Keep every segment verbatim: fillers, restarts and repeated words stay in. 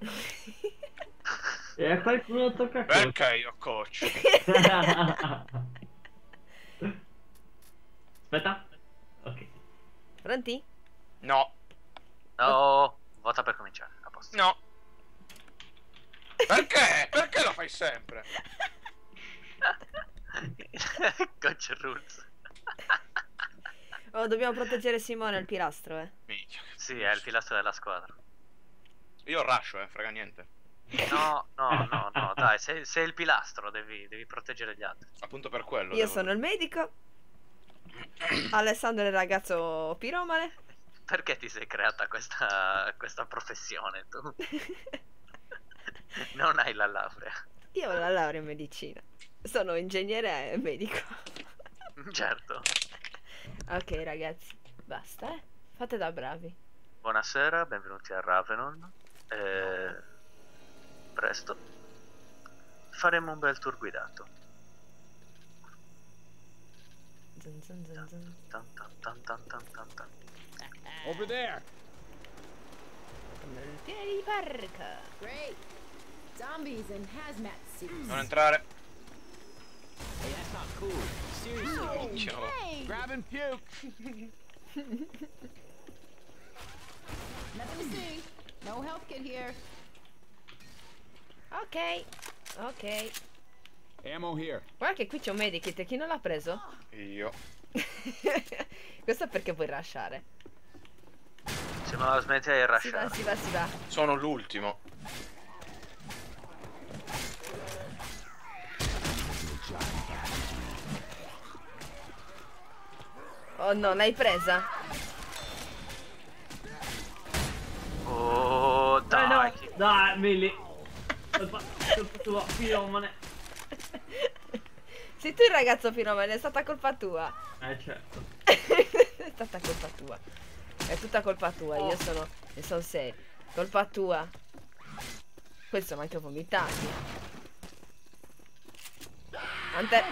E a qualcuno tocca coach. Perché io coach? Aspetta. Ok. Pronti? No, No, vota per cominciare. A posto. no. Perché? Perché lo fai sempre? Coach Rules. Oh, dobbiamo proteggere Simone, il pilastro, eh. Minchia. Sì, è il pilastro della squadra. Io rascio, eh, frega niente. No, no, no, no, dai, sei, sei il pilastro, devi, devi proteggere gli altri. Appunto per quello. Io devo- sono il medico. Alessandro è il ragazzo piromane. Perché ti sei creata questa, questa professione tu? Non hai la laurea. Io ho la laurea in medicina. Sono ingegnere e medico. Certo. Ok, ragazzi, basta, eh. Fate da bravi. Buonasera, benvenuti a Ravenon. Eh, presto faremo un bel tour guidato. Zun, zun, zun, zun. Tan, tan, tan, tan, tan, tan, tan. Over there. Come il piede di barca. Great. Zombies in hazmat suits. Non entrare. Hey, that's not cool. Seriously. Minchia. Hey, Grab and puke. nothing to see. No health kit here. Ok, ok. Ammo here. Guarda che qui c'è un medikit e chi non l'ha preso? Io. Questo è perché vuoi rasciare. Se non la smetti di Si va, rasciare. si va, si va. Sono l'ultimo. Oh no, l'hai presa? Oh, Dai, dai. no. che- Dai, Milly. Colpa colpa tua, piromane. Sei tu il ragazzo piromane, è stata colpa tua. Eh, certo. È stata colpa tua. È tutta colpa tua, Oh. io sono. Ne sono sei. Colpa tua. Questi sono anche vomitati. Ante.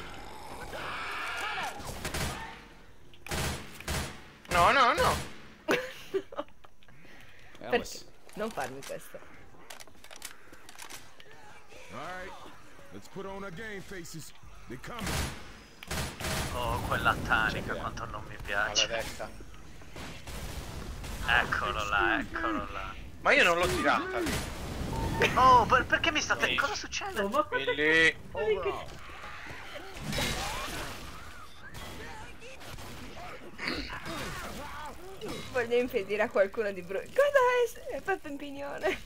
No, no, no. Perché? Alice. Non farmi questo. All right, let's put on our game faces. They coming. Oh, quella tanica quanto non mi piace. Maledetta. Eccolo là, eccolo là. Ma io non l'ho tirata lì. Oh, per- perché mi state... Sì. Cosa succede? Oh, ma cosa- Lì. Overall. Voglio impedire a qualcuno di brutto. Cosa è? È Peppe in pignone.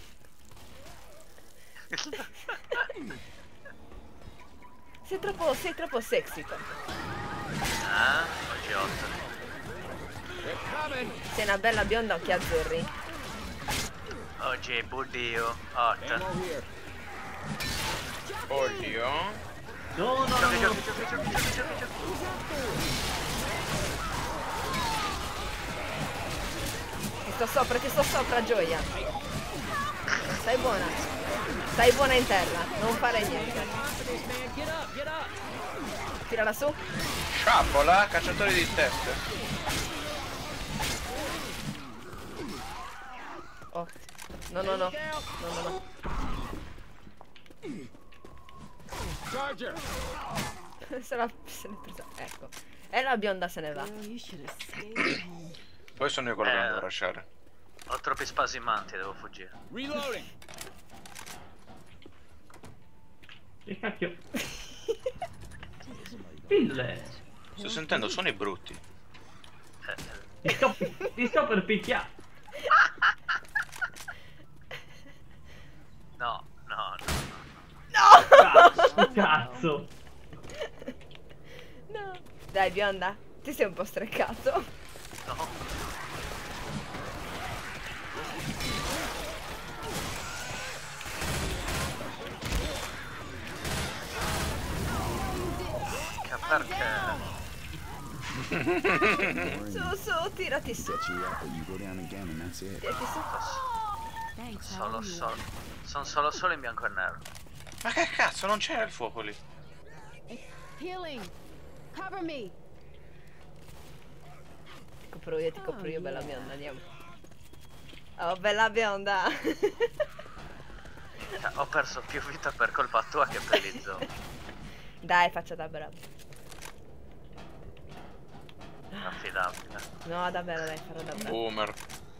Sei troppo, sei troppo sexy. Peppe. Ah, oggi otto. They're coming. Sei una bella bionda a occhi azzurri. Oggi è budio. Hot. Ammo here. Oddio. No, no, no, Giochi, no. giochi, giochi, giochi, giochi, giochi, giochi. Ti sto sopra, ti sto sopra, gioia. Stai buona. Stai buona in terra. Non fare niente. Confidence, man. Get up, get up. Tirala su. Sciabola, cacciatori di teste. Oh. No, no, no. No, no, no. Charger. Se l'ha se l'è presa. Ecco. E la bionda se ne va. Well, you should have stayed home. Poi sono io quello che Eh. non devo lasciare. Ho troppi spasimanti, devo fuggire. Reloading. Che cacchio. Pille. Sto sentendo suoni brutti. Eh, Ti sto, ti sto per picchiare. no, no, no. Cazzo, cazzo. No. Dai, bionda. Ti sei un po' streccato. No. Che perché? Su, su, tirati su. Get you up and you go down again and that's it. Tirati su. Thanks. how Solo are you? solo. Sono solo solo in bianco e nero. Ma che cazzo, non c'era il fuoco lì. Healing. Cover me. Ti copro io, ti copro io, bella bionda, andiamo. Oh, bella bionda. Ho perso più vita per colpa tua che per gli zombie. Dai, faccia da bravo. Affidabile. No, davvero, dai, farò da bravo. Boomer.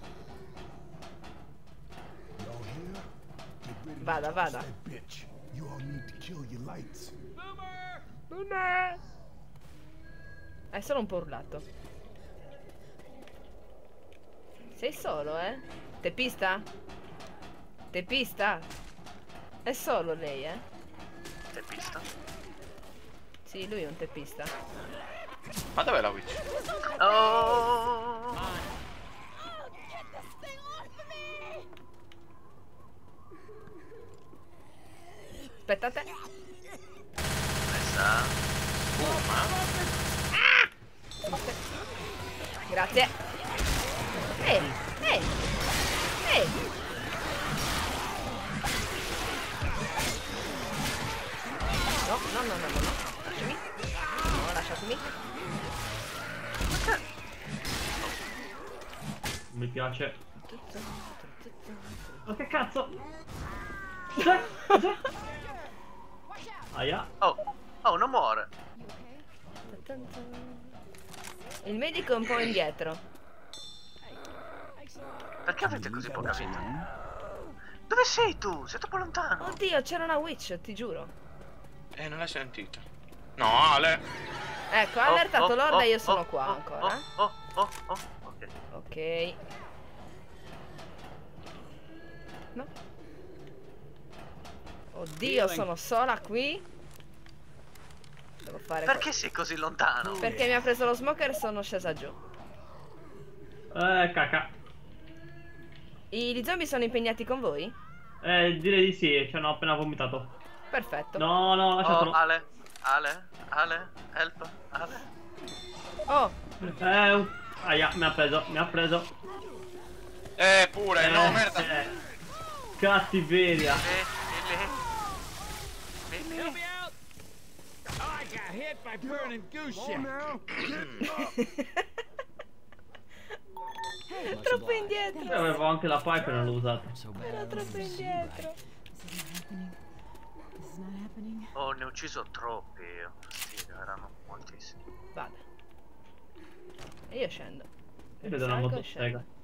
Vada, vada. Bitch, you all need to kill your lights. È solo un po' urlato. Sei solo, eh? Teppista? Teppista? È solo lei, eh? Teppista? Sì, lui è un teppista. Ma dov'è la witch? Oh! Aspettate. Messa. Grazie. Ehi, ehi, ehi. No, no, no, no, no, no. Lasciami. No, lasciatemi. Mi piace. Ma che cazzo? Cos'è? Cos'è? Aia. Oh, oh, non muore. Il medico è un po' indietro. Perché avete così poca vita? Dove sei tu? Sei troppo lontano. Oddio, c'era una witch, ti giuro. Eh, non l'hai sentita. No, Ale. Ecco, ha Oh, allertato oh, Lorda oh, e io sono oh, qua oh, ancora. eh. Oh, oh, oh, oh, ok. Ok. No. Oddio, sono sola qui. Devo fare Perché sei così lontano? qual- Perché mi ha preso lo smoker e sono scesa giù. Eh, caca. I gli zombie sono impegnati con voi? Eh, direi di sì, ci hanno appena vomitato. Perfetto. No, no, lasciatelo. Oh, Ale, Ale, Ale, help, Ale. Oh, Eh, aia, mi ha preso, mi ha preso. Eh, pure, Eh, no, merda. eh. Cattiveria. Lì, lì, lì. Help me out! Oh, I got hit by burning goose shit. troppo indietro. Io avevo anche la pipe e non l'ho usata. Era troppo indietro. Oh, ne ho ucciso troppi. Fastidio, erano moltissimi. Vada. E io scendo. Io vedo una Salgo e motosega. scendo.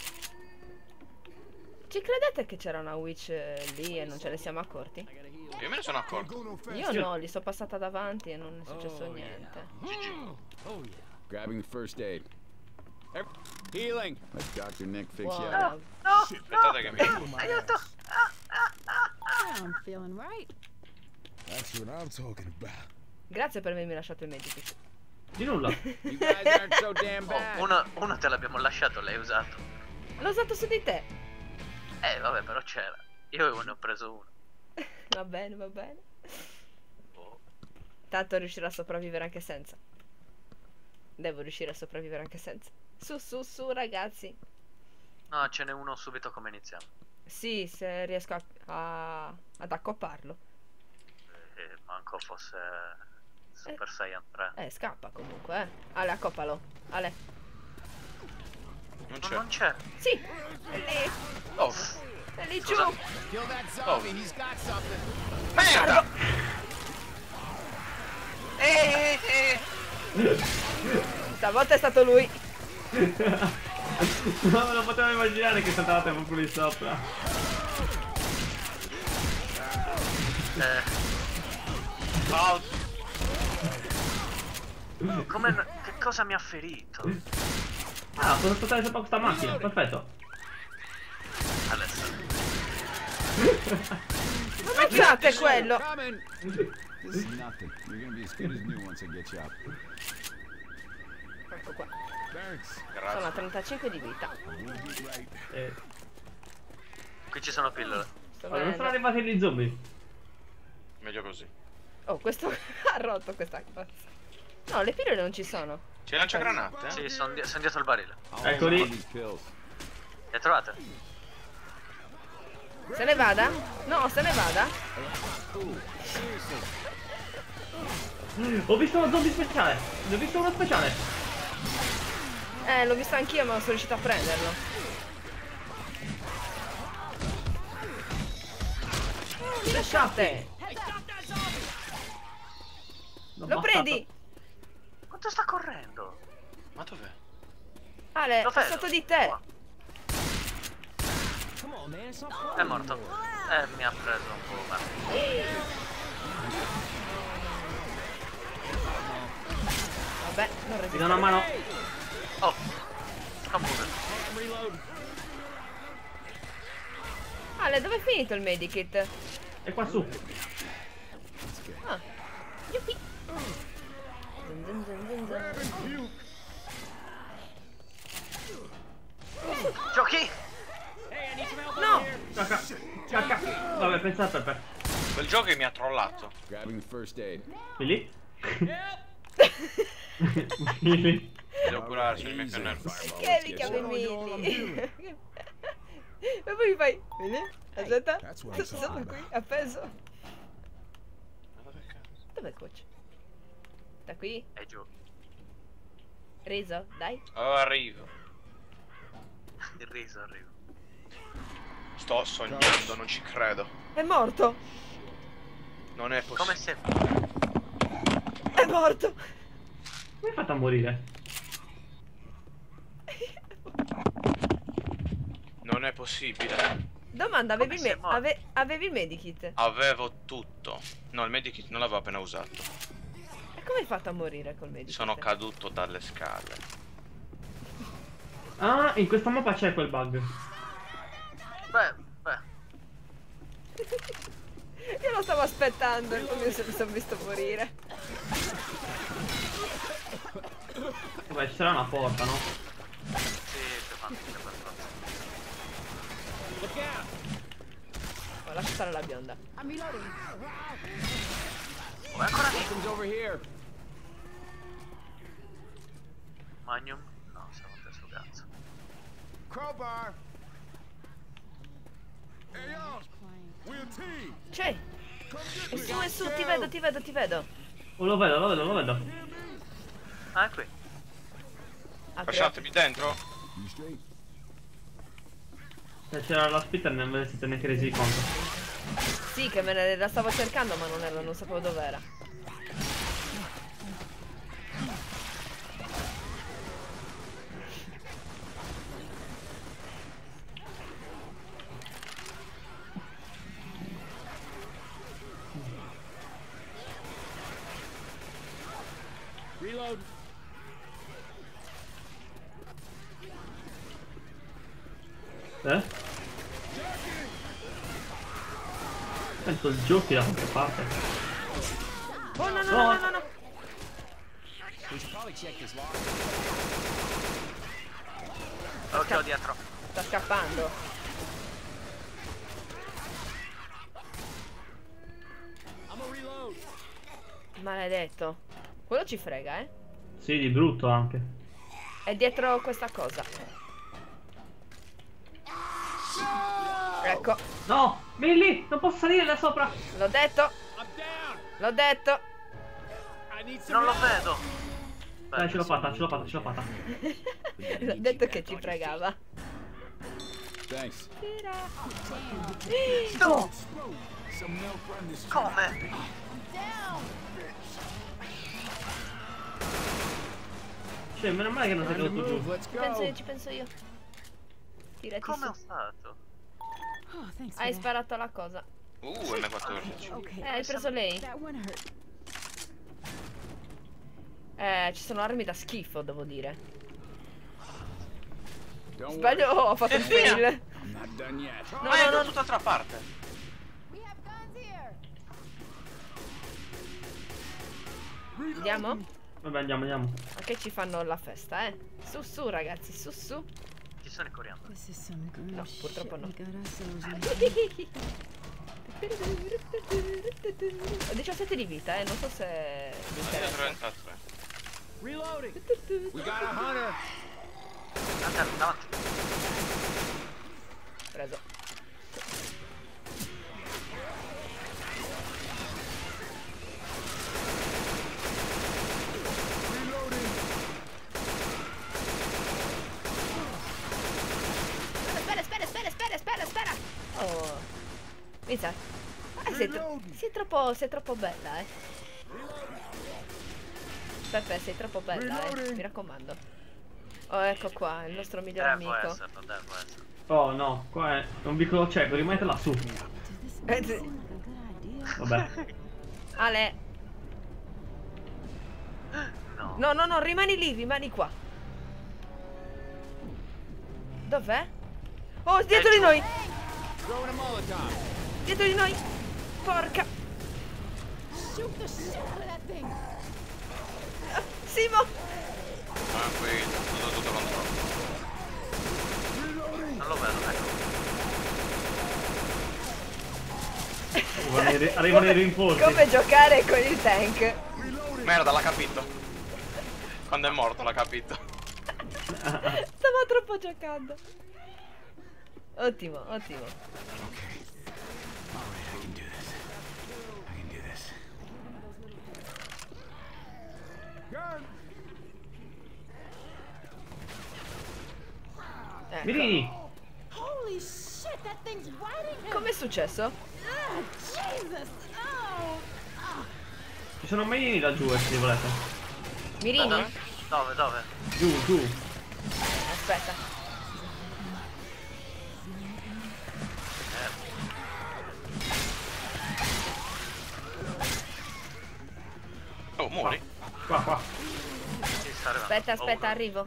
Ci credete che c'era una witch eh, lì e non ce ne siamo accorti? Io me ne sono accorto. Io no, gli sono passata davanti e non è successo niente. Grabbing the first aid. Ev- Healing. Let Doctor Nick fix Wow. you up. No, no, Aspettate che mi... aiuto. I'm feeling right. That's what I'm talking about. Grazie per avermi lasciato i medici. Di nulla. You guys aren't so damn Oh, bad. uno, uno te l'abbiamo lasciato, l'hai usato. L'ho usato su di te. Eh, vabbè, però c'era. Io ne ho preso uno. Va bene, va bene. Oh. Tanto riuscirò a sopravvivere anche senza. Devo riuscire a sopravvivere anche senza. Su, su, su, ragazzi. No, ce n'è uno subito come iniziamo. Sì, se riesco a, a- ad accopparlo. Eh, manco fosse Super Saiyan tre. Eh, scappa comunque, eh. Ale, accoppalo. Ale. Non No, c'è. non c'è. Sì, è lì. Oh, È lì giù. Scusa. Kill that zombie. He's got something. merda! Eh, eh, eh. Stavolta è stato lui. Non me lo potevo immaginare che saltavate proprio lì sopra. Eh, Oh, come, che cosa mi ha ferito? Ah, posso portare sopra questa macchina, perfetto. Adesso. Ammazzate quello. Coming. This is nothing. You're gonna be as good as new once I get you up. Ecco qua. Thanks. Sono a grazie. trentacinque di vita. Eh, Qui ci sono pillole. Sto allora, non sono venendo. arrivati gli zombie. Meglio così. Oh, questo ha rotto questa cosa. No, le pillole non ci sono. C'è lanciagranate? Eh? Sì, sono di son dietro il barile. Ecco All lì. these pills. Le trovate? Se ne vada? No, se ne vada. Ho visto uno zombie speciale. Ne ho visto uno speciale. Eh, l'ho visto anch'io, ma non sono riuscito a prenderlo. ti lasciate? L'ho Lo baffato. prendi? Quanto sta correndo? Ma dov'è? Ale, Lo è vedo. sotto di te. Qua. È morto. Eh, mi ha preso un po'. ma- Vabbè, non Mi resisto. do una mano. Oh, computer. Ale, dove è finito il medikit? È qua su. Ah. Yuppie. Zun, zun, zun, zun, zun. Giochi? No! Cacca. Cacca. Vabbè, pensate a te. Quel gioco che mi ha trollato. Grabbing the first aid. Qui lì? Lì. Devo curarci il mio Easy. pennello. Che mi chiami Mili? E poi fai. Vedi? Aspetta. That's what I'm Sono talking qui, about. appeso. Ma dove cazzo? Dov'è coach? Da qui? È giù. Riso, dai. Oh, arrivo. Il riso arriva. Sto sognando, non ci credo. È morto! Non è Come possibile. se... È morto! Come hai fatto a morire? Non è possibile. Domanda, avevi, Come sei me- morto? ave- avevi il medikit? Avevo tutto. No, il medikit non l'avevo appena usato. E come hai fatto a morire col medikit? Sono caduto dalle scale. Ah, in questa mappa c'è quel bug. Beh, beh. Io lo stavo aspettando e poi mi sono sono visto morire. Vabbè, ci sarà una porta, no? Sì, c'è fantasia per forza. Oh, lascia stare la bionda. I'm reloading. Oh, è ancora lì. Weapons over here. Magnum? No, siamo te sul cazzo. Crowbar. Hey y'all, we're a team. C'è! È su, è su, ti vedo, ti vedo, ti vedo. Oh, lo vedo, lo vedo, lo vedo. Ah, è qui. Apri, Lasciatemi dentro. You straight? Se c'era la spitter non ve ne siete neanche resi conto. Sì, che me ne la stavo cercando ma non, era, non sapevo dov'era. Reload. Eh? Sento il giochi da qualche parte. Oh no no no no no no! We should probably check this lock. Occhio dietro. Sta scappando. I'm a reload. Maledetto. Quello ci frega, eh? Sì, di brutto anche. È dietro questa cosa. Ecco, No! Milly! Non posso salire da sopra! l'ho detto, I'm down. l'ho detto. I need some Non lo help. vedo. Dai, ce l'ho fatta, ce l'ho fatta, ce l'ho fatta. L'ho detto che ci fregava. Thanks. No! Some milk run this. Come? Cioè, meno male che non sei Time to caduto move. giù. Let's Ci penso io, go. ci penso io. Tirati Come ho su. fatto? Oh, thanks. Hai for that. sparato la cosa. Uh, M quattordici. Okay. Eh, hai preso lei? That one hurt. Eh, ci sono armi da schifo, devo dire. Don't Sbaglio, worry. oh, ho fatto il E via! fail. I'm not done yet. No, Ma è no, da no. tutt'altra parte. We have guns here. Andiamo? Vabbè, andiamo, andiamo. Ma che ci fanno la festa, eh? Su, su, ragazzi, su, su. Ci sono i coriandoli. This is some good No, shit purtroppo no. we got ourselves in. Ho diciassette di vita, eh, non so se vi Io interessa. trentatré. Reloading. We got a hunter. Andiamo, davanti. Preso. Spera, spera, spera, spera, spera, spera. Oh. Inizia. Eh, sei, tro sei troppo, sei troppo bella, eh. Peppe, sei troppo bella, eh. Mi raccomando. Oh, ecco qua, il nostro miglior Eh, amico. può esserlo, dai, può esserlo. Oh no, qua è un vicolo cieco, rimanete lassù. Eh, sì. Vabbè. Ale. No. No, no, no, rimani lì, rimani qua. Dov'è? Oh, dietro di noi! Throwing a Molotov. Dietro di noi! Porca! Shoot the shit out of that thing. Ah, Simo! Tranquillo, tutto sotto controllo. Non lo vedo, ecco. Arrivano i- Arrivano i rinforzi. Come giocare con il tank? Merda, l'ha capito. Quando è morto l'ha capito. Stavo troppo giocando. Ottimo, ottimo. Ecco. Mirini! Holy shit, that thing's riding him. Com'è successo? Ah, Jesus. Oh. Ci sono mirini laggiù, eh, se volete. Mirini? Dove, dove? Giù, giù. Aspetta. Oh, muori? Qua, qua. Sì, sta arrivando. Aspetta, Ho aspetta, uno- arrivo.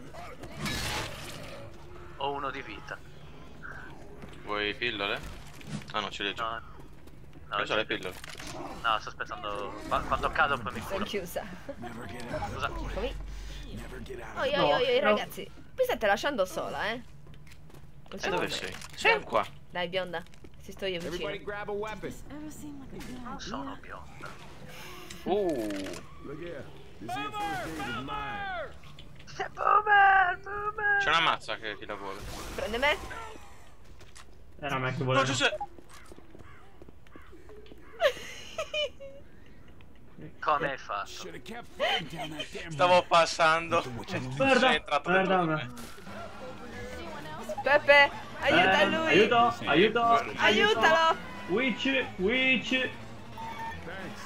Ho uno di vita. Vuoi pillole? Ah no, ce le ho già. No. No, Io ho le pillole. no, sto aspettando. Qua- Quando cado poi mi Sono curo. chiusa. Scusa. Eccomi. Oh, io, No, io, io, no. ragazzi. Mi state lasciando sola, eh? Non E c'è dove problema. sei? Sei qua. Dai, bionda. Ci sto io vicino. Everybody grab a weapon. Ever seem like a good Non idea? sono bionda. Uh. Look here. This here first aid is mine. Boomer, boomer. C'è una mazza che chi la vuole. Prende me. Era me che No, volevo. Giuseppe. Come hai fatto? Should have kept fighting down that damn Stavo passando. Guarda, Sono entrato guarda, dentro guarda. me. Peppe, aiuta Eh, lui. Aiuto, Sì. aiuto. Aiutalo. Witch, witch. Thanks.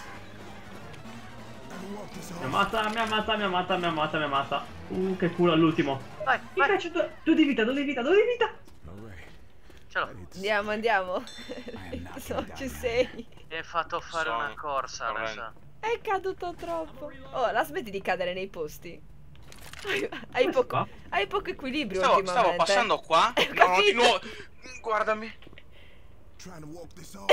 Mi ammazza, mi ammazza, mi ammazza, mi ammazza, mi ammazza. Uh, che culo all'ultimo. Vai, Mi vai. piace due, due di vita, due di vita, due di vita. All right. Ce l'ho. Andiamo, andiamo. So, ci sei. Mi hai fatto fare Sono una corsa, correndo. Alessa. È caduto troppo. Oh, la smetti di cadere nei posti. Hai, hai poco, hai poco equilibrio Stavo, ultimamente. stavo passando qua. Ho No, di capito. nuovo. Guardami. Trying to walk this off.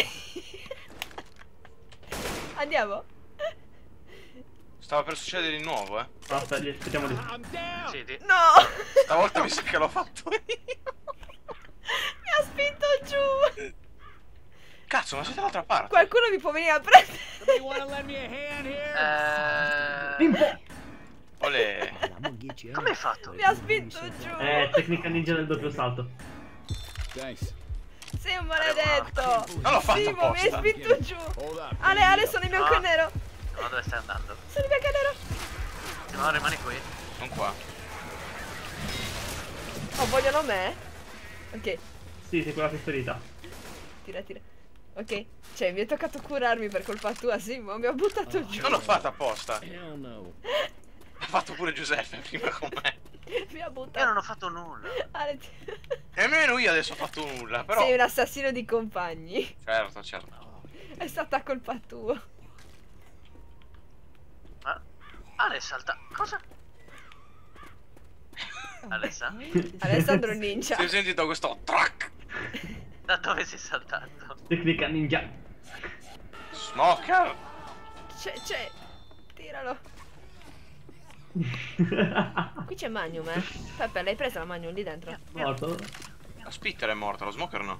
Andiamo. Stava per succedere di nuovo, eh. Basta, gli aspettiamo lì. I'm down. Sì, di... No. Stavolta mi sa che l'ho fatto io. Mi ha spinto giù. Cazzo, ma siete dall'altra parte. Qualcuno mi può venire a prendere. You wanna lend me a hand here? Eh... Pimpo. Olè. Come hai fatto? Mi ha spinto giù. Eh, tecnica ninja del doppio salto. Thanks. Sei un maledetto. Non l'ho fatto Simo, mi hai apposta. spinto giù. Hold up. Ale, Ale, sono in bianco e Ah. nero. No, dove stai andando? Sono in bianco e nero. Se no rimani qui. Non qua. Oh, vogliono me? Ok, Sì, sei quella che è ferita. tira, tira. Ok, cioè mi è toccato curarmi per colpa tua, Simo. Mi ha buttato giù. Non l'ho fatta apposta. Hell no. L'ha fatto pure Giuseppe prima con me. Mi ha Io buttato. non ho fatto nulla. Ale, ti- Nemmeno io adesso ho fatto nulla, però. Sei un assassino di compagni. Certo, certo. È stata colpa tua. Ma... Ale salta... Cosa? Alessa? Alessandro Ninja. Si è sentito questo track. Da dove sei saltato? Tecnica ninja. Smoker. C'è, c'è. Tiralo. Qui c'è Magnum, eh. Peppe, l'hai presa la Magnum lì dentro? Morto. La Spitter è morta, lo Smoker no.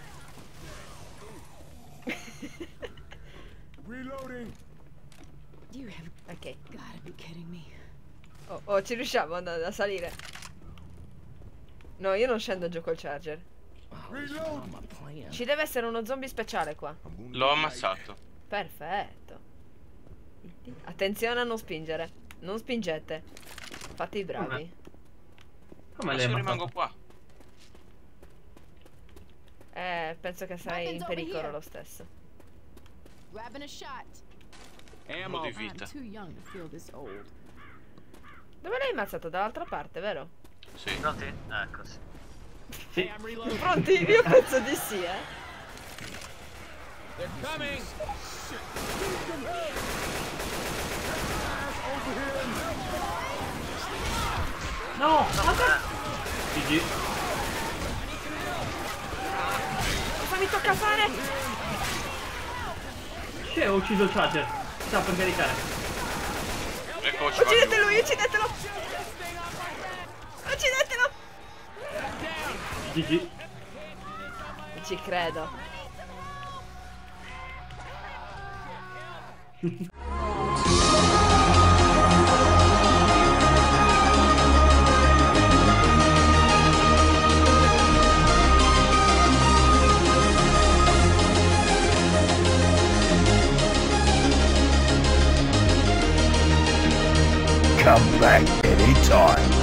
Reloading. You have Ok. gotta be kidding me. Oh, oh, ci riusciamo ad- a salire. No, io non scendo giù col charger. Reload. Ci deve essere uno zombie speciale qua. L'ho ammazzato. Perfetto. Attenzione a non spingere. Non spingete. Fate i bravi. Come Ma lei se ha rimango ammazzato? qua. Eh, penso che sarai in Weapons over pericolo here. lo stesso. Grabbing a shot. Uno di Ammo. vita. I'm too young to feel this old. Dove l'hai ammazzato? Dall'altra parte, vero? Sì. Noti? Ecco, sì. Sì. I'm reloading. Pronti? Io penso di sì, eh. They're coming. No! Eh, G G. Cosa mi tocca fare? Che ho ucciso il charger. Sta per caricare. Eccoci qua. Uccidete lui, uccidetelo! Uccidetelo! G G. Non ci credo. Come back anytime.